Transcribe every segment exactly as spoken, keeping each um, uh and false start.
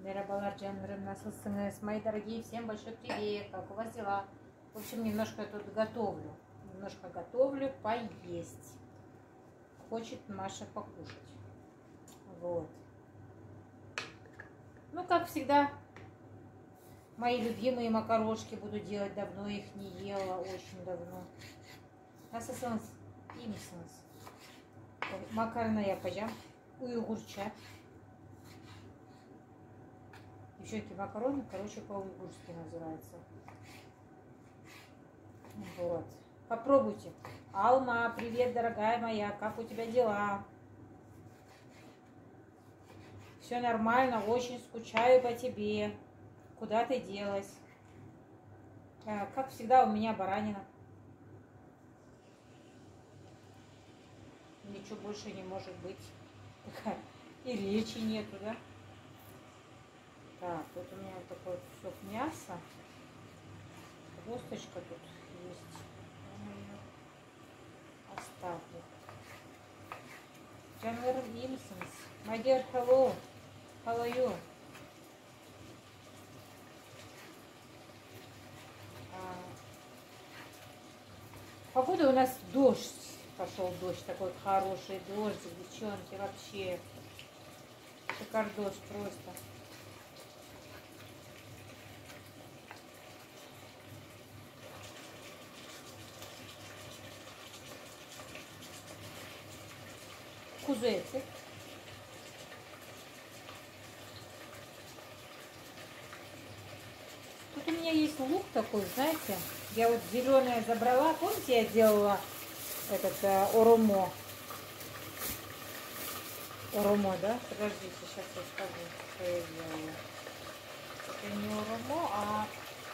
Мерабалар жанрым, насылсыңыз. Мои дорогие, всем большой привет. Как у вас дела? В общем, немножко тут готовлю. Немножко готовлю поесть. Хочет Маша покушать. Вот. Ну, как всегда, мои любимые макарошки буду делать. Давно их не ела, очень давно. Насылсыңыз, iyi misiniz? Makarna yapacağım. Uygurca. Девчонки, макароны, короче, по-уйгурски называется. Вот. Попробуйте. Алма, привет, дорогая моя. Как у тебя дела? Все нормально, очень скучаю по тебе. Куда ты делась? Как всегда, у меня баранина. Ничего больше не может быть. И речи нету, да? Так, вот у меня вот такой вот кусок мяса. Косточка тут есть. Я ее оставлю. Жанр Имсонс. My dear, hello. How are you? А, погода у нас дождь. Пошел дождь, такой хороший дождь, девчонки, вообще. Шикардос просто. Кузецы. Тут у меня есть лук такой, знаете, я вот зеленое забрала, помните, я делала этот э, оромо. Оромо, да? Подождите, сейчас я скажу, что я делала. Это не оромо, а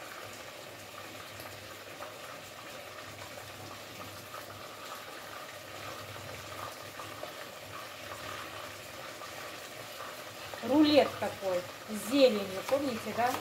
рулет такой с зеленью, помните, да?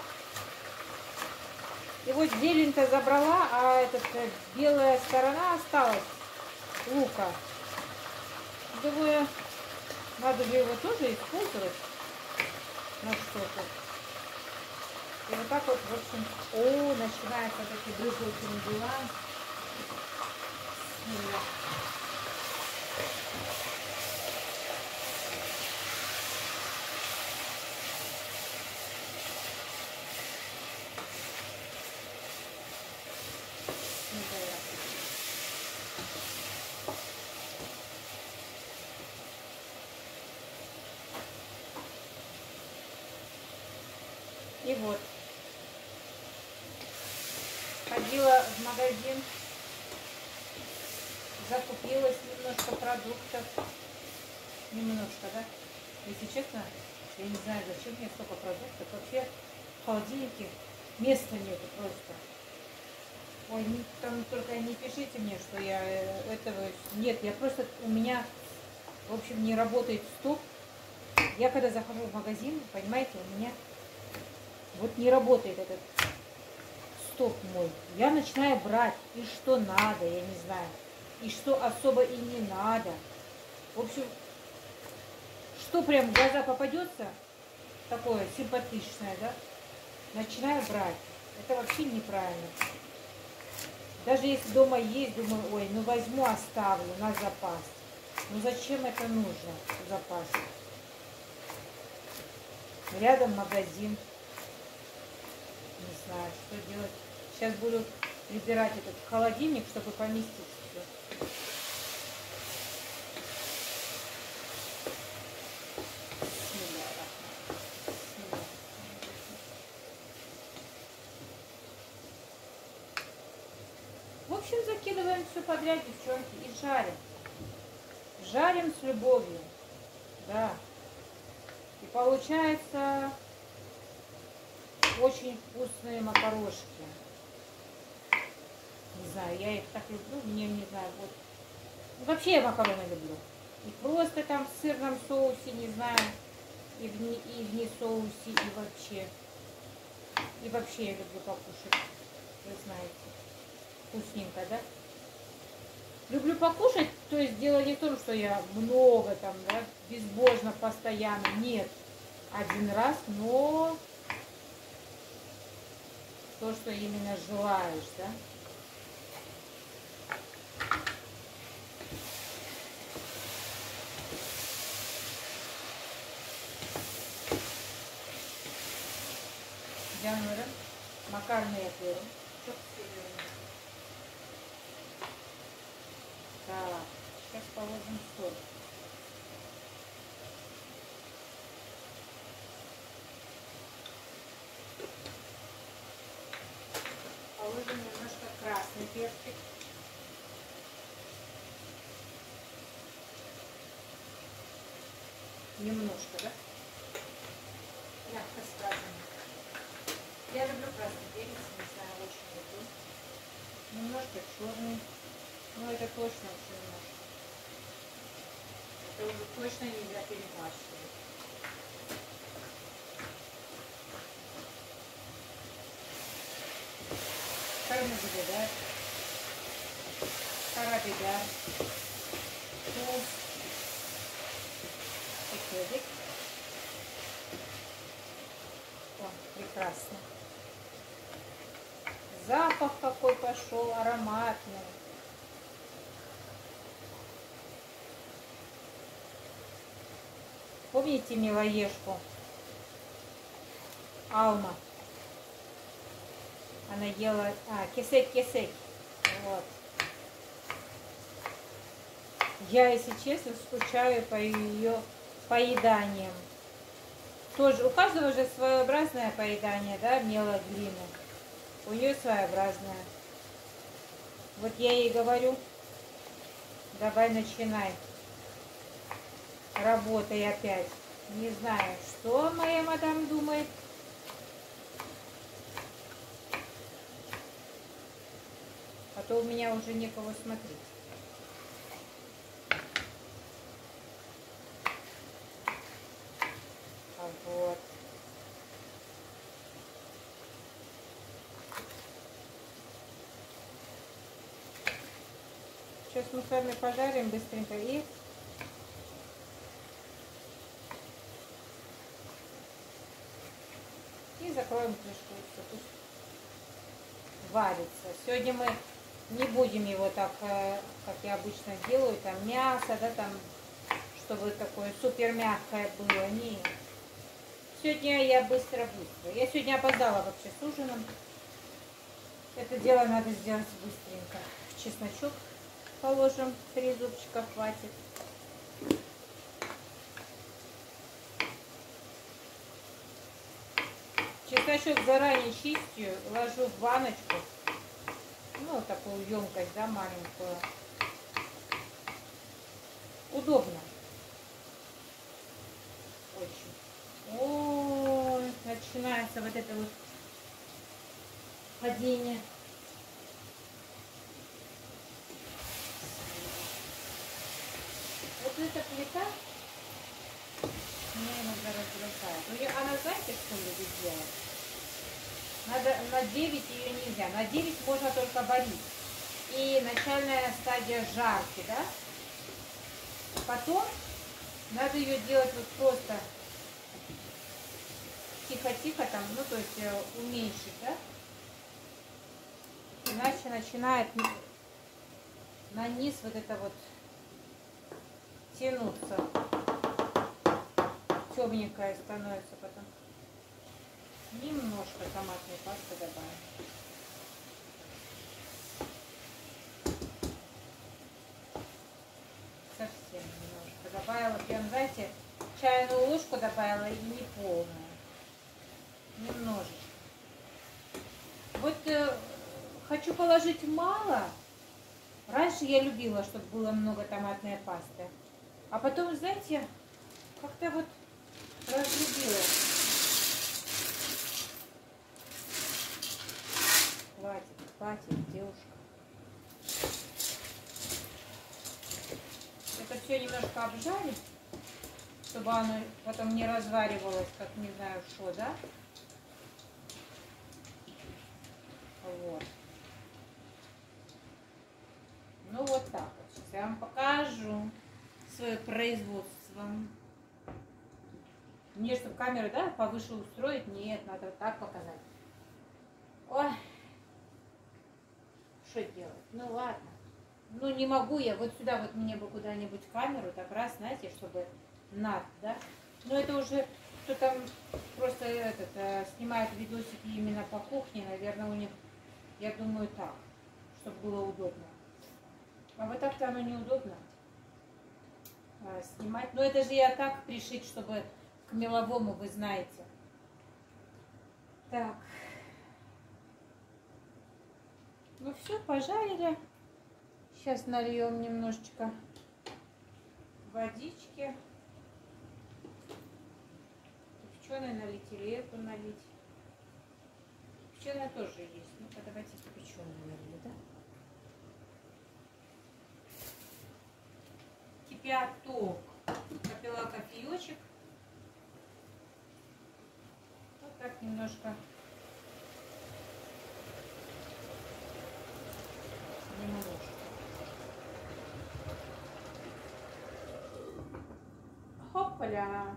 И вот зелень-то забрала, а этот, белая сторона осталась лука. Думаю, надо же его тоже использовать на что-то. И вот так вот, в общем, о, начинается такие брызгательные дела. И вот, ходила в магазин, закупилась немножко продуктов, немножко, да? Если честно, я не знаю, зачем мне столько продуктов, вообще в холодильнике места нету просто. Ой, не, там только не пишите мне, что я этого... Нет, я просто... У меня, в общем, не работает стоп. Я когда захожу в магазин, понимаете, у меня вот не работает этот стоп мой. Я начинаю брать, и что надо, я не знаю. И что особо и не надо. В общем, что прям в глаза попадется, такое симпатичное, да, начинаю брать. Это вообще неправильно. Даже если дома есть, думаю, ой, ну возьму, оставлю на запас. Ну зачем это нужно, запас? Рядом магазин. Не знаю, что делать. Сейчас буду прибирать этот холодильник, чтобы поместить все. В общем, закидываем все подряд, девчонки, и жарим. Жарим с любовью. Да. И получается очень вкусные макарошки. Не знаю, я их так люблю, мне не знаю, вот. Вообще я макароны люблю. И просто там в сырном соусе, не знаю, и в не, и в не соусе, и вообще. И вообще я люблю покушать, вы знаете. Вкусненько, да? Люблю покушать, то есть дело не в том, что я много там, да, безбожно, постоянно, нет. один раз, но то, что именно желаешь, да? Canlarım, makarna yapıyorum. Çok seviyorum. Так, сейчас положим соль. Положим немножко красный перчик. Немножко, да? Мягко сказано. Я люблю красный перец, не знаю, очень люблю. Немножко черный. Но это точно очень немножко. Это уже точно нельзя перемешивать. Карамель, карабидар, туз, экведик. О, прекрасно. Запах какой пошел, ароматный. Помните милоежку Алма? Она ела... А, кесек-кесек. Вот. Я, если честно, скучаю по ее поеданиям. Тоже, у каждого же своеобразное поедание, да, мелоглины. У нее своеобразное. Вот я ей говорю, давай начинай. Работай опять. Не знаю, что моя мадам думает. А то у меня уже некого смотреть. А вот. Сейчас мы с вами пожарим быстренько и и закроем крышку, и все, пусть варится. Сегодня мы не будем его так, как я обычно делаю, там мясо, да, там, чтобы такое супер мягкое было. Не. Сегодня я быстро-быстро. Я сегодня опоздала вообще с ужином. Это дело надо сделать быстренько. Чесночок положим, три зубчика хватит. Чесночок заранее чистю, ложу в баночку. Ну, такую емкость, да, маленькую. Удобно. Очень. Ой, начинается вот это вот падение. Вот эта плита меня иногда раздражает. Ну, она, знаете, что любит делать? Надо на девять ее нельзя. На девять можно только варить. И начальная стадия жарки, да? Потом надо ее делать вот просто тихо-тихо там, ну то есть уменьшить, да? Иначе начинает на низ вот это вот тянуться. Темненькая становится потом. Немножко томатной пасты добавим. Совсем немножко. Добавила, прям, знаете, чайную ложку добавила и не полную. Немножечко. Вот э, хочу положить мало. Раньше я любила, чтобы было много томатной пасты. А потом, знаете, как-то вот разлюбила. Хватит, хватит, девушка. Это все немножко обжарить, чтобы оно потом не разваривалось, как не знаю что, да? Вот. Ну вот так вот. Сейчас я вам покажу свое производство. Мне, чтобы камеру, да, повыше устроить, нет, надо вот так показать. Ой, что делать? Ну ладно. Ну не могу я, вот сюда вот мне бы куда-нибудь камеру, так раз, знаете, чтобы над, да? Но это уже, кто там просто этот, э, снимает видосики именно по кухне, наверное, у них, я думаю, так, чтобы было удобно. А вот так-то оно неудобно э, снимать. Но это же я так пришить, чтобы к меловому, вы знаете. Так. Ну все, пожарили. Сейчас нальем немножечко водички. Кипяченую налить или эту налить. Кипяченая тоже есть. Ну-ка, давайте кипяченую налью, да? Кипяток. Попила кофеечек. Вот так немножко. Немножко. Хопля.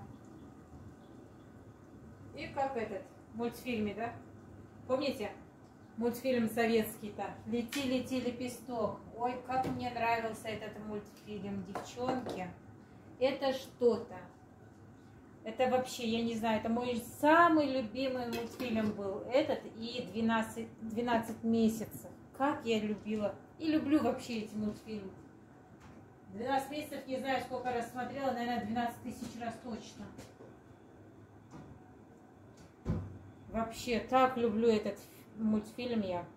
И как этот в мультфильме, да? Помните? Мультфильм советский-то. Лети, лети, лепесток. Ой, как мне нравился этот мультфильм, девчонки. Это что-то. Это вообще, я не знаю, это мой самый любимый мультфильм был. Этот и двенадцать, двенадцать месяцев. Как я любила. И люблю вообще эти мультфильмы. двенадцать месяцев, не знаю, сколько раз смотрела, наверное, двенадцать тысяч раз точно. Вообще, так люблю этот мультфильм я.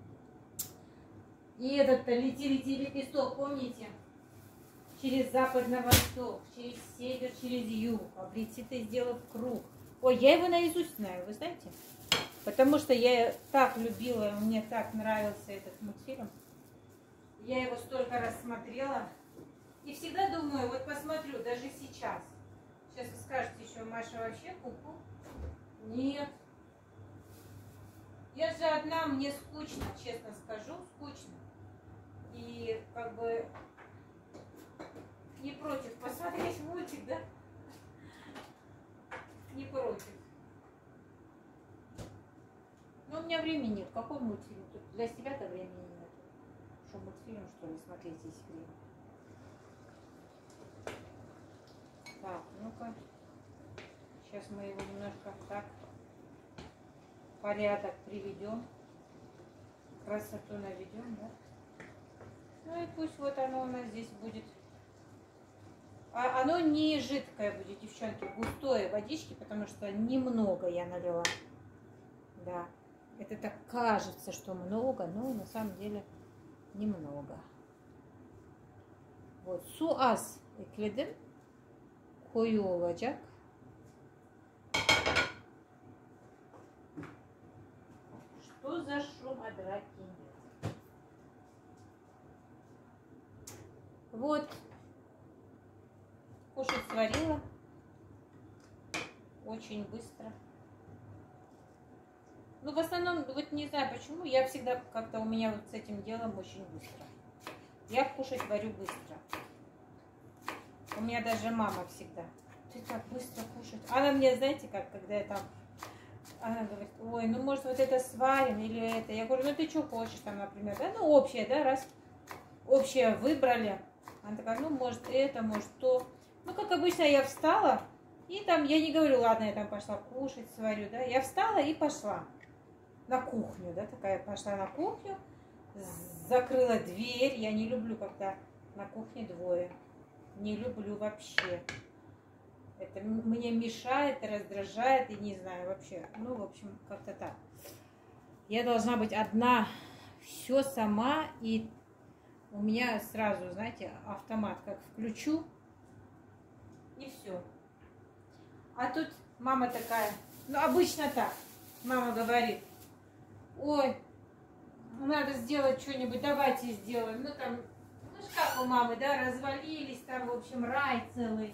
И этот «Лети, лети, лепесток», помните? Через запад на восток, через север, через юг. Облети ты, сделав круг. Ой, я его наизусть знаю, вы знаете? Потому что я так любила, мне так нравился этот мультфильм. Я его столько раз смотрела. И всегда думаю, вот посмотрю, даже сейчас. Сейчас вы скажете еще, Маша вообще ку-ку? Нет. Я же одна, мне скучно, честно скажу, скучно. И как бы не против посмотреть мультик, да? Не против. Но у меня времени нет. Какой мультфильм? Тут для себя-то времени нет. Что, мультфильм, что ли, смотреть здесь время? Так, ну-ка. Сейчас мы его немножко так порядок приведем. Красоту наведем, да? Ну и пусть вот оно у нас здесь будет. А оно не жидкое будет, девчонки, густое водички, потому что немного я налила. Да. Это так кажется, что много, но на самом деле немного. Вот. Su az ekledim. Koyu olacak. Что за шум, а драки нет? Вот. Кушать сварила. Очень быстро. Ну, в основном, вот не знаю почему, я всегда как-то у меня вот с этим делом очень быстро. Я кушать варю быстро. У меня даже мама всегда. Ты так быстро кушать. Она мне, знаете, как, когда я там... Она говорит, ой, ну, может, вот это сварим или это. Я говорю, ну, ты что хочешь там, например, да? Ну, общее, да, раз общее выбрали. Она такая, ну, может, это, может, то. Ну, как обычно, я встала, и там, я не говорю, ладно, я там пошла кушать, сварю, да. Я встала и пошла на кухню, да, такая, пошла на кухню, закрыла дверь. Я не люблю, когда на кухне двое. Не люблю вообще. Это мне мешает, раздражает, и не знаю вообще. Ну, в общем, как-то так. Я должна быть одна, все сама, и у меня сразу, знаете, автомат как включу, и все. А тут мама такая, ну, обычно так. Мама говорит, ой, надо сделать что-нибудь, давайте сделаем. Ну, там, ну, шкаф у мамы, да, развалились, там, в общем, рай целый.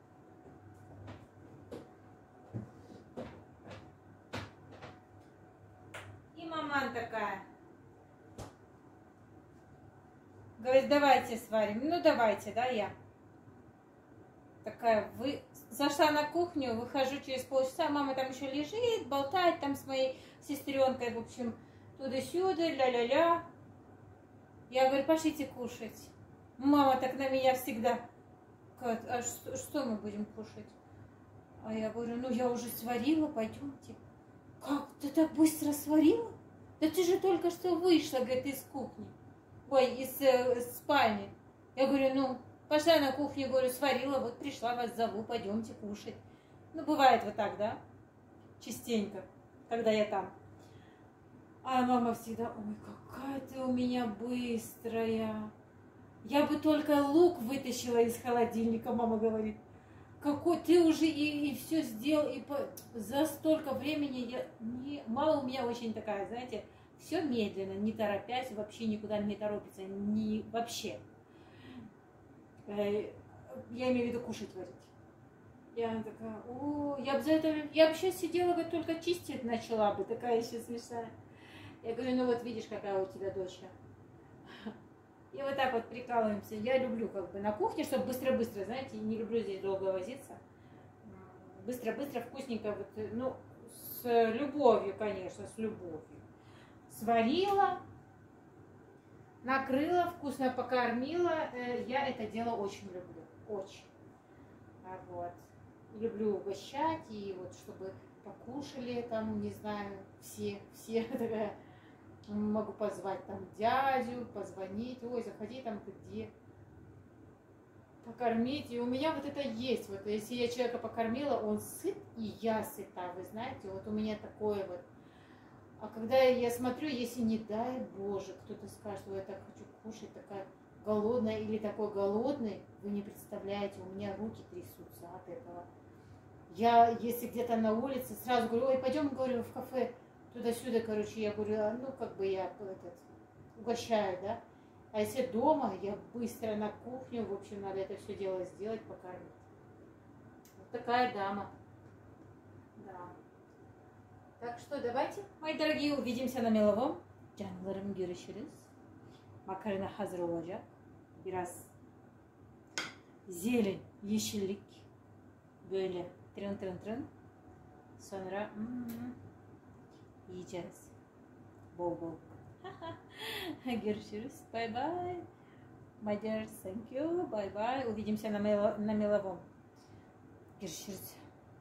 И маман такая, говорит, давайте сварим. Ну, давайте, да, я. Такая, вы зашла на кухню, выхожу через полчаса, мама там еще лежит, болтает там с моей сестренкой, в общем, туда-сюда, ля-ля-ля. Я говорю, пошлите кушать. Мама так на меня всегда, а что, что мы будем кушать? А я говорю, ну я уже сварила, пойдемте. Как, ты так быстро сварила? Да ты же только что вышла, говорит, из кухни. Ой, из э, спальни. Я говорю, ну, пошла на кухню, говорю, сварила, вот пришла, вас зову, пойдемте кушать. Ну, бывает вот так, да? Частенько, когда я там. А мама всегда, ой, какая ты у меня быстрая. Я бы только лук вытащила из холодильника, мама говорит. Какой ты уже и, и все сделал, и по, за столько времени я не, мама у меня очень такая, знаете, все медленно, не торопясь, вообще никуда не торопится, не вообще. Э, я имею в виду кушать варить. И она такая, о, я бы за это, я бы сейчас сидела, бы только чистить начала бы, такая еще смешная. Я говорю, ну вот видишь, какая у тебя дочка. И вот так вот прикалываемся. Я люблю как бы на кухне, чтобы быстро-быстро, знаете, не люблю здесь долго возиться. Быстро-быстро, вкусненько, вот, ну, с любовью, конечно, с любовью. Сварила, накрыла, вкусно покормила. Я это дело очень люблю, очень. Вот. Люблю угощать, и вот чтобы покушали там, не знаю, все, все такая. Могу позвать там дядю, позвонить, ой, заходи там, ты где, покормить. И у меня вот это есть, вот если я человека покормила, он сыт, и я сыта, вы знаете, вот у меня такое вот. А когда я смотрю, если не дай Боже, кто-то скажет, что я так хочу кушать, такая голодная или такой голодный, вы не представляете, у меня руки трясутся от этого. Я, если где-то на улице, сразу говорю, ой, пойдем, говорю, в кафе, туда-сюда, короче, я говорю, а, ну, как бы я этот, угощаю, да. А если дома, я быстро на кухню, в общем, надо это все дело сделать, покормить. Вот такая дама. Да. Так что давайте, мои дорогие, увидимся на меловом. Canlarım görüşürüz. Makarna hazır olacak. Biraz zeytin, yeşillik. Böyle tırın tırın tırın. Sonra hmm, yiyeceğiz. Bol bol. Görüşürüз. Bye bye. My dear, thank you. Bye bye. Увидимся на, мело, на меловом. Görüşürüz.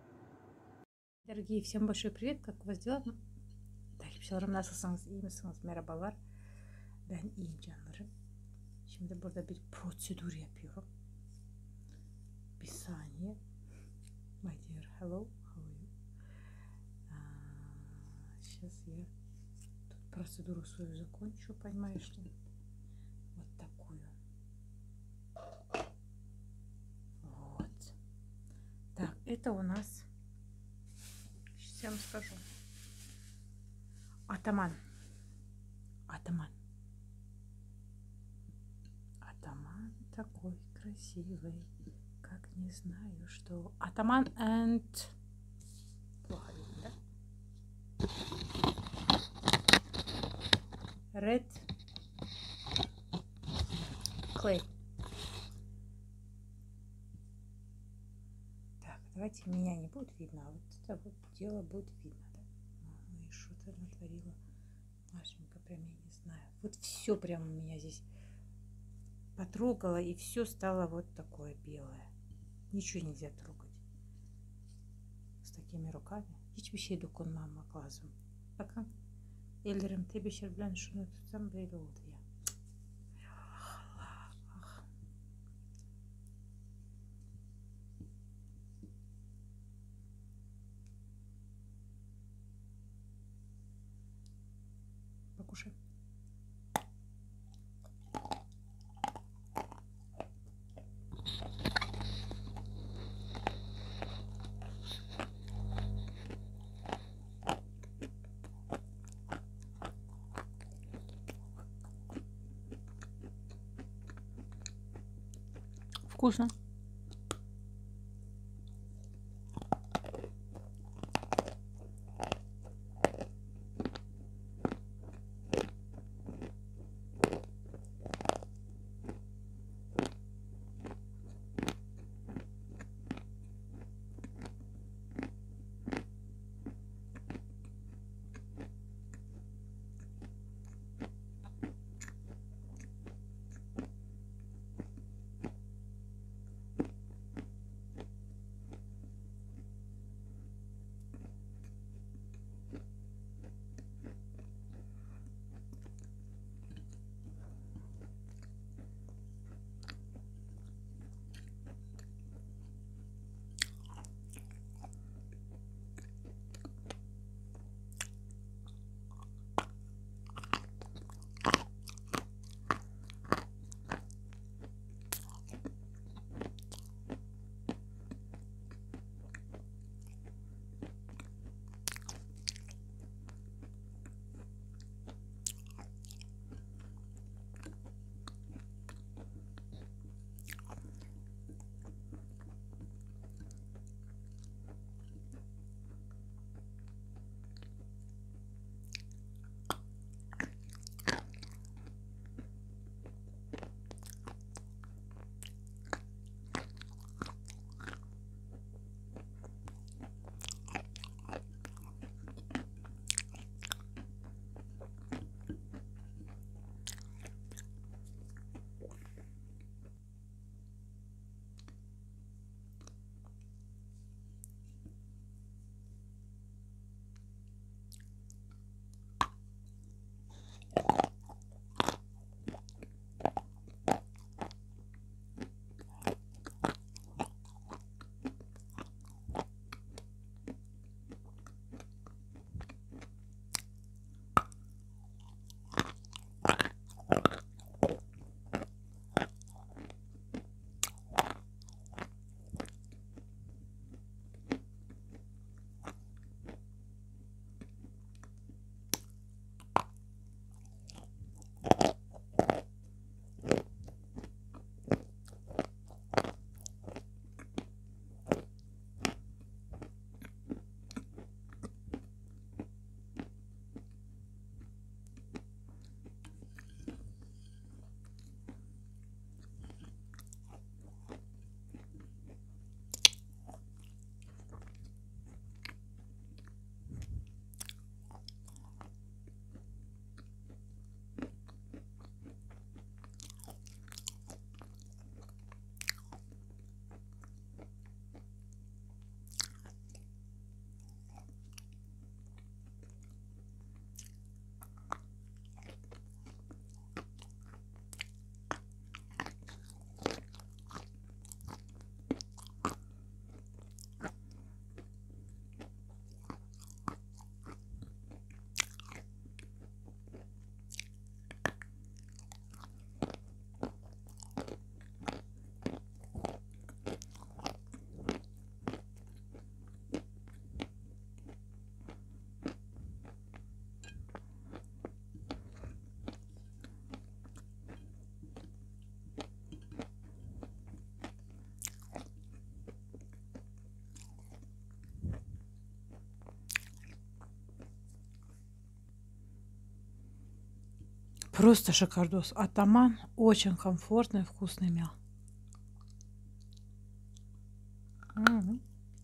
Дорогие, всем большой привет. Как у вас дела? Takipçilerim nasılsınız? İyi misiniz? Merhabalar. Ben iyiyim canlarım. Şimdi burada bir prosedür yapıyorum. Bir saniye. My dear, hello. How are you? Сейчас я тут процедуру свою закончу, понимаешь ли? Вот такую. Вот. Так, это у нас, сейчас я вам скажу, атаман. Атаман. Атаман такой красивый, как не знаю что. Атаман and... Плохо видно, да? Red clay. Так, давайте меня не будет видно, а вот это вот дело будет видно, да? Ну и что-то натворила Машенька, прям я не знаю. Вот все прям у меня здесь потрогала, и все стало вот такое belое. Nичего nельзя трогать с такими rukами. Hiçbir şey dokunmamak lazım. Bakın ellerim tebeşir bilen şunu tutsam böyle oldu ya. Allah Allah. Покушай. Вкусно. Просто шикардос. Атаман очень комфортный, вкусный мял. М-м.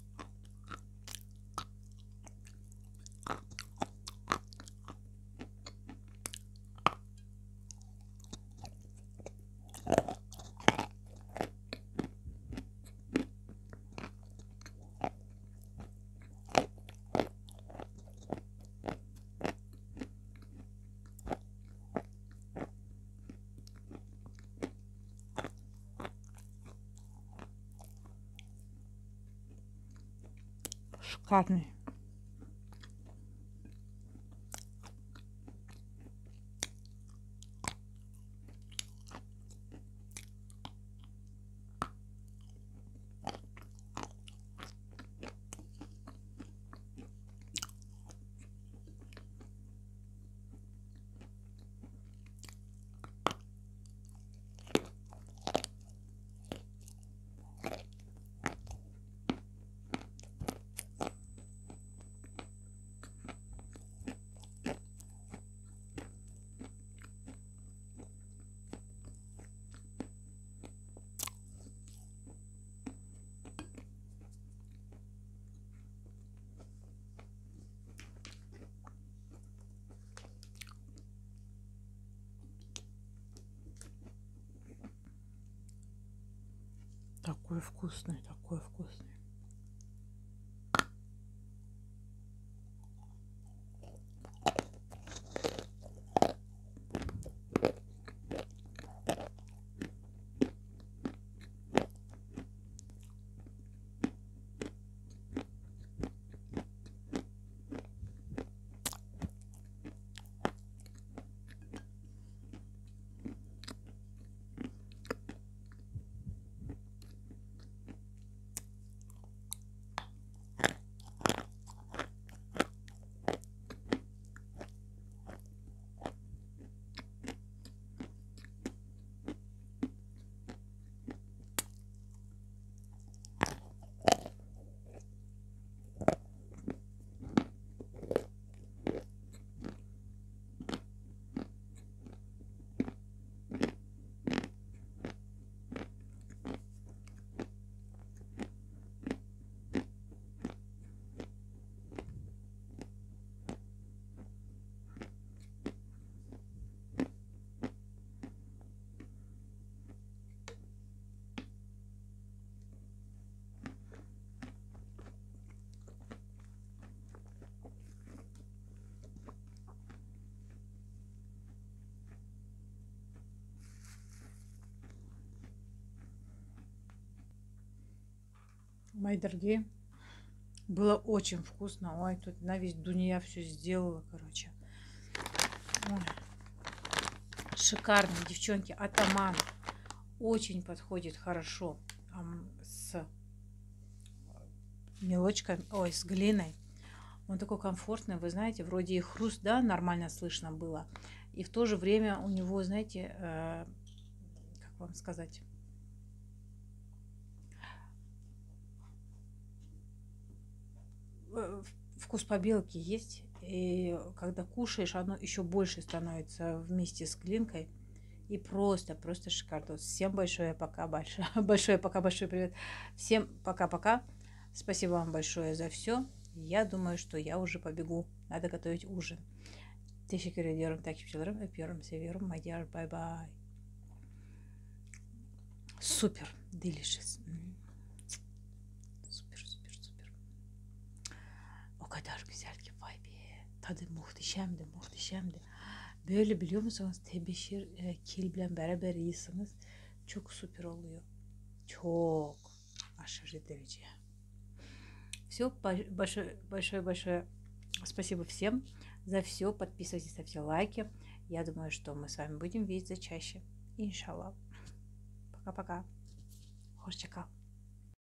Шикарный. Такой вкусный, такой вкусный. Мои дорогие, было очень вкусно. Ой, тут на весь дуния все сделала, короче. Ой. Шикарно, девчонки. Атаман очень подходит хорошо ам, с мелочкой, ой, с глиной. Он такой комфортный, вы знаете, вроде и хруст, да, нормально слышно было. И в то же время у него, знаете, э, как вам сказать, вкус побелки есть. И когда кушаешь, оно еще больше становится вместе с глинкой. И просто, просто шикарно. Всем большое пока, большое, большое пока, большой привет. Всем пока-пока. Спасибо вам большое за все. Я думаю, что я уже побегу. Надо готовить ужин. Teşekkür ediyorum takipçilerim. Öpüyorum, seviyorum. My dear, bye bye. Супер, delicious. Süper, süper, süper. O kadar güzel ki vay be. Tadı muhteşemdi, muhteşemdi. Böyle biliyor musunuz? Tebeşir e, kilble beraber yiyorsanız çok süper oluyor. Çok aşırı derece. Все, большое, большое, большое спасибо всем за все. Подписывайтесь, ставьте лайки. Я думаю, что мы с вами будем видеться чаще. Иншаллах. Пока-пока. Hoşça kal.